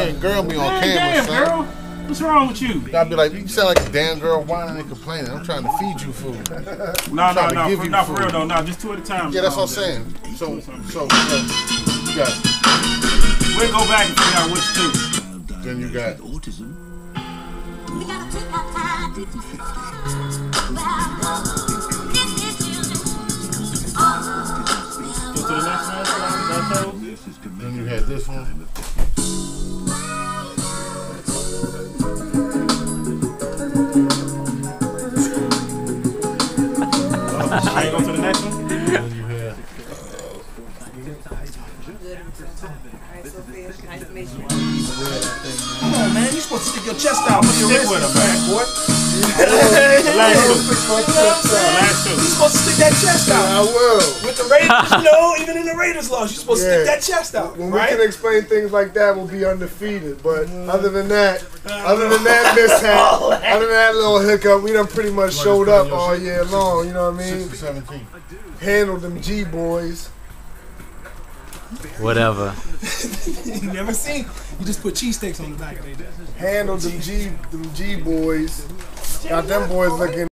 Girl be on camera, damn, son. girl. What's wrong with you? I'll be like, you sound like a damn girl whining and complaining. I'm trying to feed you food. No, for real though. No, just 2 at a time. Yeah, that's what I'm saying. So, you got it. We'll go back and figure out which two. Then you got autism. We gotta take our time. Go to the next one. Then you had this one. Alright, go to the next one. Then you had. Come on, man. You supposed to stick your chest out with your Stick wrist, with him, man. boy. The last two. The last two. You supposed to stick that chest out. I will. With the Raiders, you know, even in the Raiders loss, you supposed to stick that chest out, When right? we can explain things like that, we'll be undefeated. But other than that mishap, other than that little hiccup, we done pretty much showed up all year long. You know what I mean? 17. Handled them G boys. Whatever. You never seen. You just put cheesesteaks on the back of their desk. Handled them G boys. Got them boys looking.